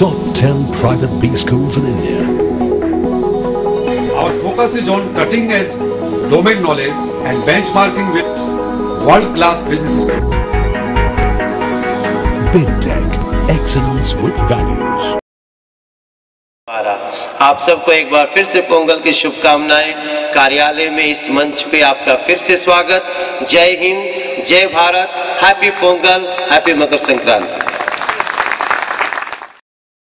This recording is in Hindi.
top 10 private B schools in India. Our focus is on cutting edge domain knowledge and benchmarking with world-class businesses. BidTech, excellence with values. आप सबको एक बार फिर से पोंगल की शुभकामनाएं। कार्यालय में इस मंच पे आपका फिर से स्वागत। जय हिंद, जय भारत, हैप्पी पोंगल, हैप्पी मकर संक्रांति।